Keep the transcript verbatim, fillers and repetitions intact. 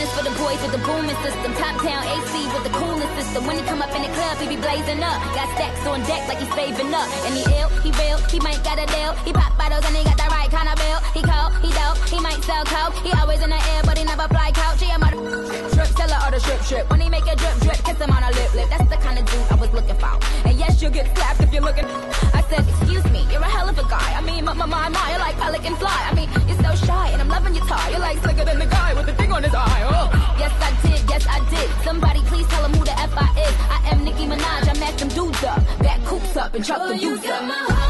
This for the boys with the booming system. Top down A C with the cooling system. When he come up in the club, he be blazing up. Got stacks on deck like he's saving up. And he ill, he real, he might got a deal. He pop bottles and he got the right kind of bill. He cold, he dope, he might sell coke. He always in the air, but he never fly couch. He a mother strip seller or the strip strip. When he make a drip drip, kiss him on a lip lip. That's the kind of dude I was looking for. And yes, you'll get slapped if you're looking. I said, excuse me, you're a hell of a guy. I mean, my, my, my, my, you're like pelican fly. I mean, you're so shy, and I'm loving your tie. You're like slicker than the guy with the thing on his eye. Oh, yes, I did, yes, I did. Somebody please tell him who the F I is. I am Nicki Minaj, I match them dudes up. Back coops up and chuck the dudes up.